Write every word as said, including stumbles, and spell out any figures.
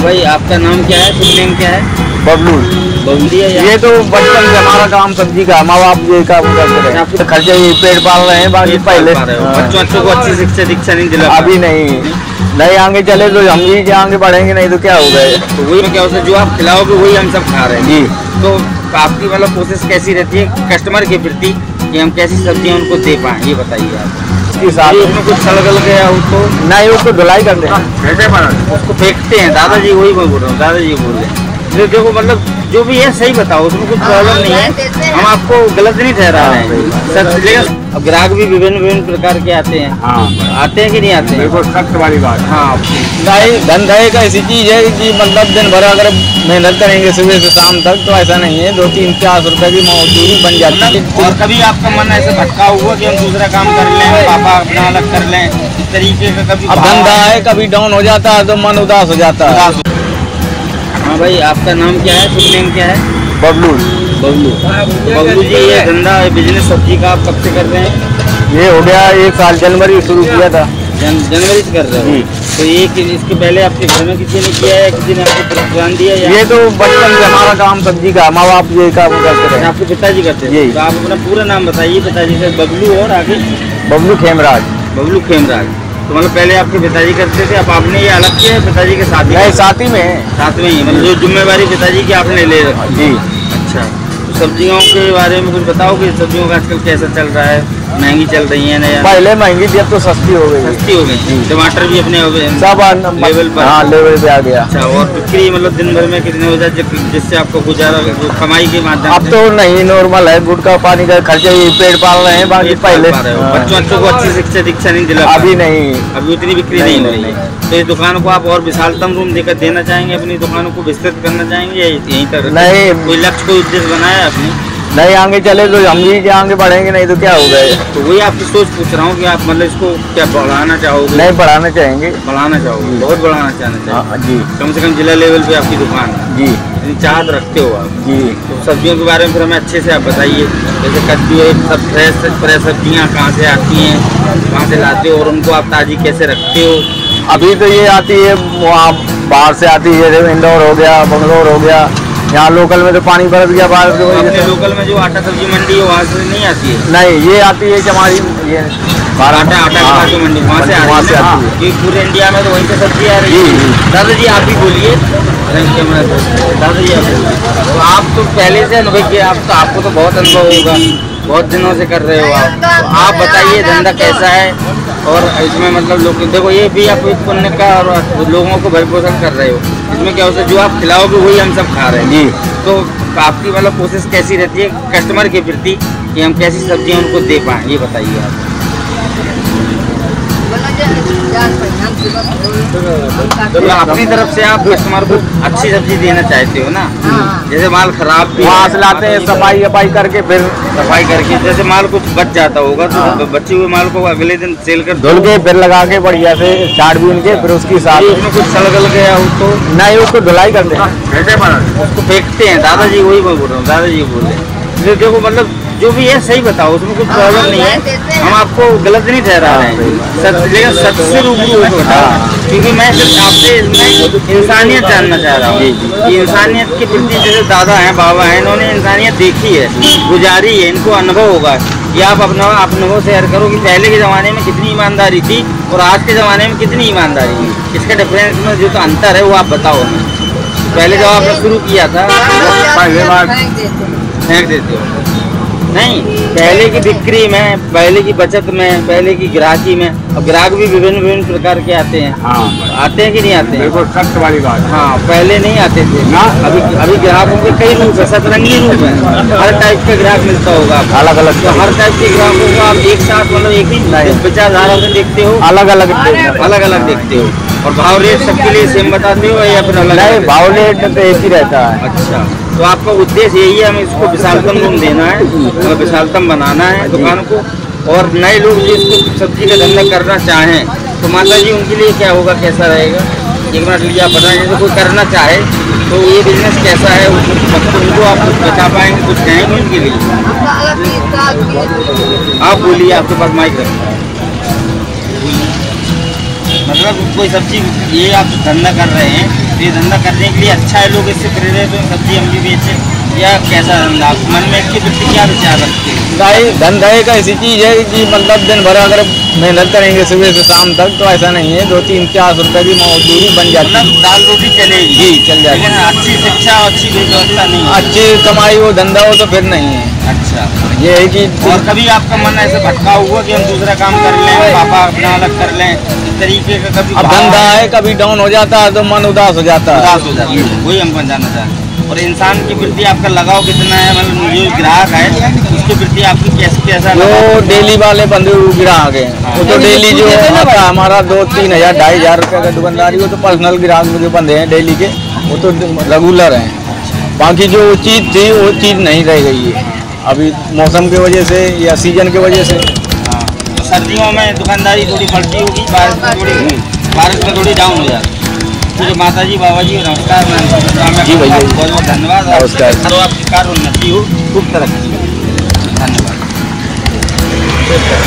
भाई आपका नाम क्या है, शुभ नेम क्या है? बबलू। बबलू ये तो बचपन से हमारा काम सब्जी का, माँ बाप ये काम करते रहे, तो खर्चे ये पेट पाल रहे हैं। बाकी पहले बच्चों बच्चों को अच्छी शिक्षा दीक्षा नहीं दिला, अभी नहीं नहीं आगे चले तो हम ही आगे बढ़ेंगे, नहीं तो क्या हो गए। तो वही क्या होता है, जो आप खिलाओगे वही हम सब खा रहे हैं जी। तो आपकी मतलब कोशिश कैसी रहती है कस्टमर के प्रति कि हम कैसी सब्जियां उनको दे पाएं, ये बताइए आप। इसके साथ उसमें कुछ सड़गल गया उसको नहीं, उसको धुलाई करते हैं, कैसे बना उसको फेंकते हैं। दादाजी वही मैं बोल रहा हूँ, दादाजी बोल रहे हैं। देखो मतलब जो भी है सही बताओ, उसमें कुछ प्रॉब्लम नहीं है, हम आपको गलत नहीं ठहरा रहे हैं सच। लेकिन अब ग्राहक भी विभिन्न विभिन्न प्रकार के आते हैं। हाँ आते हैं कि नहीं आते हैं? बिल्कुल सख्त वाली बात। हाँ धंधा एक ऐसी चीज है कि मतलब दिन भर अगर मेहनत करेंगे सुबह से शाम तक तो ऐसा नहीं है, दो तीन चार सौ रुपए की मजदूरी बन जाती है। और कभी आपका मन ऐसे भटका हुआ कि हम दूसरा काम कर लें, पापा अपना अलग कर लें, इस तरीके का कभी? अब धंधा है, कभी डाउन हो जाता है तो मन उदास हो जाता है। हाँ भाई आपका नाम क्या है, शुभ नेम क्या है? बबलू। बबलू बबलू जी, ये धंधा बिजनेस सब्जी का आप कब से कर रहे हैं? ये हो गया एक साल, जनवरी शुरू किया था। जन, जनवरी से कर रहे हैं। तो ये कि, इसके पहले आपके घर में किसी ने किया है, किसी ने आपको प्रोत्साहन दिया? ये तो बचपन से हमारा काम सब्जी का, माँ बाप ये काम करते रहे। आपके पिताजी करते हैं? तो आप अपना पूरा नाम बताइए पिताजी से। बबलू और आगे? बबलू खेमराज। बबलू खेमराज। तो मतलब पहले आपके पिताजी करते थे, अब आपने ये अलग किया है पिताजी के साथ? नहीं, साथ ही में साथ में ही, मतलब जो जिम्मेवारी पिताजी की आपने ले रखी। जी। अच्छा, तो सब्जियों के बारे में कुछ बताओ कि सब्जियों का आजकल कैसा चल रहा है? महंगी चल रही है ना? पहले महंगी थी, अब तो सस्ती हो गई। सस्ती हो गई। टमाटर भी अपने सब लेवल पर? हाँ, लेवल पे आ गया। अच्छा, और बिक्री मतलब दिन भर में कितने हो जाए जिससे आपको गुजारा कमाई के माध्यम? अब तो नहीं, नॉर्मल है, गुटखा पानी का खर्चा ही पेट पाल रहे हैं। बाकी पहले बच्चों बच्चों को अच्छी शिक्षा दीक्षा नहीं दिला, अभी नहीं, अभी उतनी बिक्री नहीं हो रही है। तो इस दुकान को आप और विशालतम रूम देकर देना चाहेंगे, अपनी दुकानों को विस्तृत करना चाहेंगे या यहीं तक? नहीं, कोई लक्ष्य कोई उद्देश्य बनाया आपने? नहीं आगे चले तो हम ही आगे बढ़ेंगे, नहीं तो क्या हो गए। तो वही आपकी सोच पूछ रहा हूँ कि आप मतलब इसको क्या बढ़ाना चाहोगे? नहीं, बढ़ाना चाहेंगे। बढ़ाना चाहोगे, बहुत बढ़ाना चाहना चाहिए जी। कम से कम जिला लेवल पे आपकी दुकान जी, इतनी चाहत रखते हो आप जी। तो सब्जियों के बारे में फिर हमें अच्छे से आप बताइए, जैसे कद्दू है, सब फ्रेश फ्रेश सब्जियाँ कहाँ से आती हैं, कहाँ से लाते हो और उनको आप ताज़ी कैसे रखते हो? अभी तो ये आती है वहाँ बाहर से आती है, जैसे इंदौर हो गया, बंगलोर हो गया। यहाँ लोकल में तो पानी बरस गया बाहर से। अपने लोकल में जो आटा सब्जी मंडी है वहाँ से नहीं आती है? नहीं, ये आती है हमारी ये बारह आटा आटा हाँ, जो मंडी वहाँ से वहाँ से आती है। ये पूरे इंडिया में तो वहीं से सब्जी आ रही है। दादा जी आप ही बोलिए, दादा जी आप तो आप तो पहले से अनुभव किया, आप तो आपको तो बहुत अनुभव होगा, बहुत दिनों से कर रहे हो आप। तो आप बताइए धंधा कैसा है और इसमें मतलब लोग देखो ये भी आप एक पुण्य का और लोगों को भरपोषण कर रहे हो। इसमें क्या होता है, जो आप खिलाओगे वही हम सब खा रहे हैं जी। तो आपकी मतलब कोशिश कैसी रहती है कस्टमर के प्रति कि हम कैसी सब्जियां उनको दे पाएँ, ये बताइए आप। तो अपनी तरफ से आप कस्टमर को अच्छी सब्जी देना चाहते हो ना? जैसे माल खराब भी वहाँ से लाते हैं, सफाई सफाई करके फिर सफाई करके, जैसे माल कुछ बच जाता होगा तो हाँ। बचे हुए माल को अगले दिन सेल कर धुल के फिर लगा के बढ़िया से चाट बीन के फिर उसकी साथ उसमें कुछ सड़गल गया उसको नहीं, उसको धुलाई करते हैं, कैसे बना उसको फेंकते हैं। दादाजी वही मैं बोल रहा हूँ, दादाजी बोल रहे हैं। देखो मतलब जो भी है सही बताओ, उसमें कुछ प्रॉब्लम नहीं है, हम आपको गलत नहीं ठहरा रहे हैं सच। लेकिन सच से रूबरू होकर बताओ, क्योंकि मैं सिर्फ आपसे मैं इंसानियत जानना चाह रहा हूँ कि इंसानियत के प्रति जैसे दादा हैं बाबा हैं, इन्होंने इंसानियत देखी है, गुजारी है, इनको अनुभव होगा। या आप अपना अनुभव शेयर करो कि पहले के ज़माने में कितनी ईमानदारी थी और आज के ज़माने में कितनी ईमानदारी है, इसका डिफरेंस में जो तो अंतर है वो आप बताओ। पहले जब आपने शुरू किया था पहले बार फेंक देते हो नहीं, पहले की बिक्री में, पहले की बचत में, पहले की ग्राहकी में। अब ग्राहक भी विभिन्न विभिन्न प्रकार के आते हैं। हाँ। आते हैं कि नहीं आते हैं? बिल्कुल सख्त वाली बात। हाँ, पहले नहीं आते थे ना। अभी अभी ग्राहकों के कई रूप है, सतरंगी रूप है, हर टाइप का ग्राहक मिलता होगा, अलग अलग। तो हर टाइप के ग्राहकों को आप एक साथ मतलब एक ही विचारधारा में देखते हो? अलग अलग अलग अलग देखते हो। और भाव रेट सबके लिए सेम बताते हो या फिर अलग? नहीं, भाव रेट तो एक ही रहता है। अच्छा, तो आपका उद्देश्य यही है, हमें इसको विशालतम रूम देना है, हमें विशालतम बनाना है दुकान को। और नए लोग जो इसको सब्जी का धंधा करना चाहें तो माता जी उनके लिए क्या होगा, कैसा रहेगा? एक मिनट लीजिए आप बताएं। जैसे कोई करना चाहे तो ये बिजनेस कैसा है, उनको आप कुछ बता पाएंगे, कुछ कहेंगे उनके लिए? आप बोलिए, आपके पास माइक है। मतलब कोई सब्जी ये आप धंधा कर रहे हैं ये धंधा करने के लिए अच्छा है, लोग इससे प्रेरित हो सब्जी हम भी बेचें, या कैसा धंधा आप मन में इसके प्रति क्या विचार रखते हैं? दाई धंधा एक ऐसी चीज़ है कि मतलब दिन भर अगर मेहनत करेंगे सुबह से शाम तक तो ऐसा नहीं है, दो तीन चार सौ रुपये की मजदूरी बन जाती है, मतलब दाल रोटी चलेगी जी चल जाती लेकिन है। अच्छी शिक्षा और अच्छी व्यवस्था नहीं है। अच्छी कमाई हो धंधा हो तो फिर नहीं है। अच्छा, ये है कि और कभी आपका मन ऐसे भटका हुआ कि हम दूसरा काम कर लें, पापा अपना अलग कर लें, इस तरीके का कभी अब भाव धंधा है कभी डाउन हो जाता है तो मन उदास हो जाता है। उदास हो जाता है, वही हमको जानना चाहते हैं। और इंसान के प्रति आपका लगाव कितना है, मतलब जो ग्राहक है उसके प्रति आपकी कैसे कैसा जो लगाव? डेली वाले बंदे ग्राहक हैं वो तो डेली जो आता है हमारा दो तीन हजार ढाई हजार रुपये का दुकानदारी, वो तो पर्सनल ग्राहक में जो बंदे हैं डेली के वो तो रेगुलर हैं। बाकी जो चीज़ थी वो चीज़ नहीं रह गई है अभी मौसम की वजह से या सीजन की वजह से। हाँ, तो सर्दियों में दुकानदारी थोड़ी बढ़ती होगी, बारिश में थोड़ी बारिश में थोड़ी डाउन हो जाती है। ठीक है माता जी, बाबा जी नमस्कार। मैं जी भैया, बहुत बहुत धन्यवाद। नमस्कार। आपकी कार्य उन्नति हो, खूब तरक्की हो। धन्यवाद।